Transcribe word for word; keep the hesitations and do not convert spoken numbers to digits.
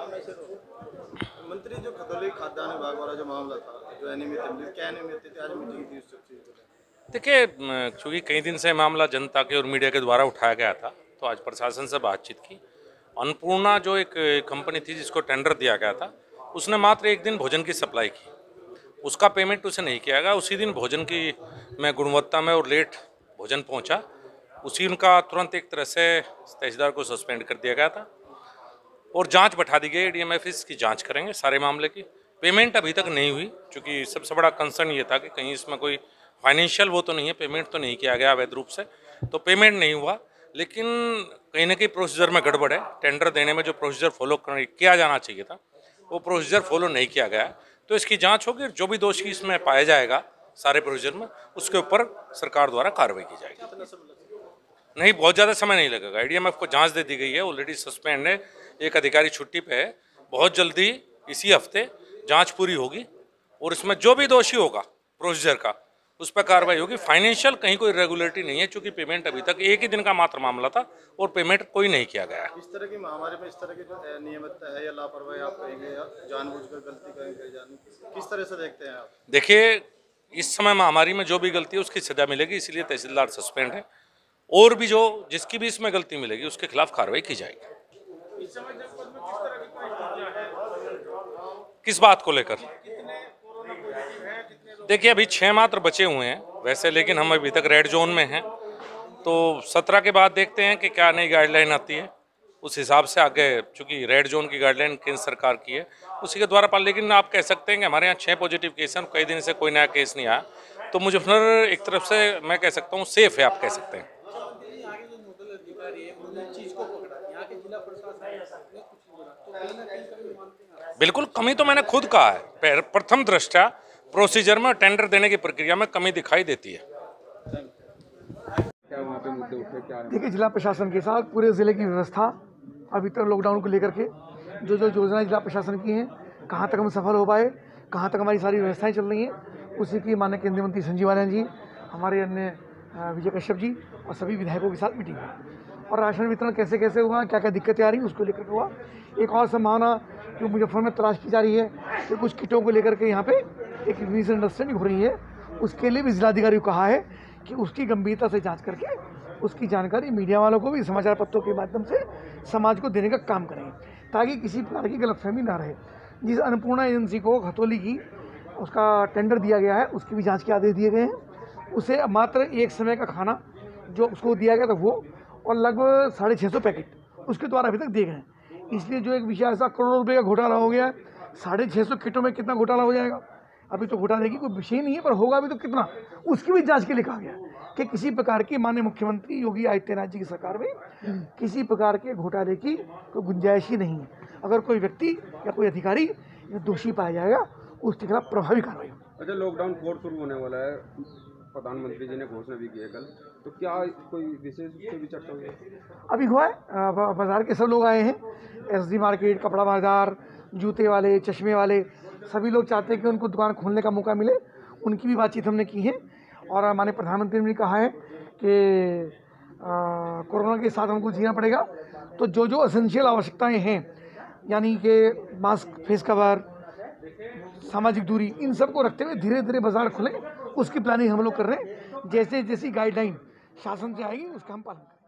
मंत्री जो खतौली खाद्यान्न विभाग वाला जो मामला था, जो अनियमित क्या अनियमित थी, आज मीटिंग थी उस चीज को। देखिए, चूँकि कई दिन से मामला जनता के और मीडिया के द्वारा उठाया गया था, तो आज प्रशासन से बातचीत की। अन्नपूर्णा जो एक कंपनी थी जिसको टेंडर दिया गया था, उसने मात्र एक दिन भोजन की सप्लाई की, उसका पेमेंट उसे नहीं किया गया। उसी दिन भोजन की में गुणवत्ता में और लेट भोजन पहुंचा, उसी उनका तुरंत एक तरह से तहसीलदार को सस्पेंड कर दिया गया था और जांच बैठा दी गई। डीएमएफ इसकी जांच करेंगे सारे मामले की। पेमेंट अभी तक नहीं हुई, क्योंकि सबसे बड़ा कंसर्न ये था कि कहीं इसमें कोई फाइनेंशियल वो तो नहीं है, पेमेंट तो नहीं किया गया अवैध रूप से, तो पेमेंट नहीं हुआ। लेकिन कहीं ना कहीं प्रोसीजर में गड़बड़ है। टेंडर देने में जो प्रोसीजर फॉलो किया जाना चाहिए था, वो प्रोसीजर फॉलो नहीं किया गया, तो इसकी जांच होगी। जो भी दोषी इसमें पाया जाएगा सारे प्रोसीजर में, उसके ऊपर सरकार द्वारा कार्रवाई की जाएगी। नहीं, बहुत ज़्यादा समय नहीं लगेगा। डीएमएफ को जांच दे दी गई है, ऑलरेडी सस्पेंड है, एक अधिकारी छुट्टी पे है। बहुत जल्दी इसी हफ्ते जांच पूरी होगी और इसमें जो भी दोषी होगा प्रोसीजर का, उस पर कार्रवाई होगी। फाइनेंशियल कहीं कोई रेगुलरिटी नहीं है, क्योंकि पेमेंट अभी तक एक ही दिन का मात्र मामला था और पेमेंट कोई नहीं किया गया है। इस तरह की महामारी में इस तरह की जो नियमितता है या लापरवाही आप कहेंगे या जानबूझकर गलती करेंगे, जान किस तरह से देखते हैं आप? देखिए, इस समय महामारी में जो भी गलती है उसकी सजा मिलेगी, इसलिए तहसीलदार सस्पेंड है। और भी जो जिसकी भी इसमें गलती मिलेगी उसके खिलाफ कार्रवाई की जाएगी। इस समय जनपद में किस तरह की परिस्थितियां हैं? किस बात को लेकर? देखिए, अभी छः मात्र बचे हुए हैं वैसे, लेकिन हम अभी तक रेड जोन में हैं। तो सत्रह के बाद देखते हैं कि क्या नई गाइडलाइन आती है, उस हिसाब से आगे, चूँकि रेड जोन की गाइडलाइन केंद्र सरकार की है, उसी के द्वारा पाल। लेकिन आप कह सकते हैं कि हमारे यहाँ छः पॉजिटिव केस हैं, कई दिन से कोई नया केस नहीं आया, तो मुजफ्फरनगर एक तरफ से मैं कह सकता हूँ सेफ है, आप कह सकते हैं। बिल्कुल, कमी तो मैंने खुद कहा है, प्रथम दृष्टया प्रोसीजर में टेंडर देने की प्रक्रिया में कमी दिखाई देती है। देखिए, जिला प्रशासन के साथ पूरे जिले की व्यवस्था अभी तक लॉकडाउन को लेकर के जो जो योजनाएं जिला प्रशासन की हैं, कहां तक हम सफल हो पाए, कहां तक हमारी सारी व्यवस्थाएं चल रही हैं, उसी की माननीय केंद्रीय मंत्री संजीव आनंद जी, हमारे अन्य विजय कश्यप जी और सभी विधायकों के साथ मीटिंग हुई। और राशन वितरण कैसे कैसे हुआ, क्या क्या दिक्कतें आ रही उसको लेकर के हुआ। एक और संभावना जो मुजफ्फरनगर में तलाश की जा रही है कि कुछ किटों को लेकर के यहाँ पे एक मिसअंडरस्टैंडिंग हो रही है, उसके लिए भी जिलाधिकारी को कहा है कि उसकी गंभीरता से जांच करके उसकी जानकारी मीडिया वालों को भी समाचार पत्रों के माध्यम से समाज को देने का काम करेंगे, ताकि किसी प्रकार की गलतफहमी ना रहे। जिस अन्नपूर्णा एजेंसी को खतौली की उसका टेंडर दिया गया है, उसकी भी जाँच के आदेश दिए गए हैं। उसे मात्र एक समय का खाना जो उसको दिया गया था वो, और लगभग साढ़े छः सौ पैकेट उसके द्वारा अभी तक दिए गए हैं। इसलिए जो एक विषय ऐसा करोड़ों रुपए का घोटाला हो गया है, साढ़े छः सौ किटों में कितना घोटाला हो जाएगा, अभी तो घोटाले की कोई विषय नहीं है, पर होगा भी तो कितना, उसकी भी जांच के लिए कहा गया कि किसी प्रकार की माननीय मुख्यमंत्री योगी आदित्यनाथ जी की सरकार में किसी प्रकार के घोटाले की कोई गुंजाइश ही नहीं है। अगर कोई व्यक्ति या कोई अधिकारी दोषी पाया जाएगा, उसके खिलाफ प्रभावी कार्रवाई होगी। अच्छा, लॉकडाउन फोर शुरू होने वाला है, प्रधानमंत्री जी ने घोषणा भी की है कल, तो क्या कोई विशेष रूप से भी चर्चा हुई है? अभी हुआ है, बाजार के सब लोग आए हैं, एसडी मार्केट, कपड़ा बाजार, जूते वाले, चश्मे वाले, सभी लोग चाहते हैं कि उनको दुकान खोलने का मौका मिले। उनकी भी बातचीत हमने की है और हमारे प्रधानमंत्री ने भी कहा है कि कोरोना के साथ हमको जीना पड़ेगा, तो जो जो एसेंशियल आवश्यकताएं हैं, यानी कि मास्क, फेस कवर, सामाजिक दूरी, इन सब को रखते हुए धीरे धीरे बाजार खुले, उसकी प्लानिंग हम लोग कर रहे हैं। जैसे जैसी गाइडलाइन शासन से आएगी उसका हम पालन करेंगे।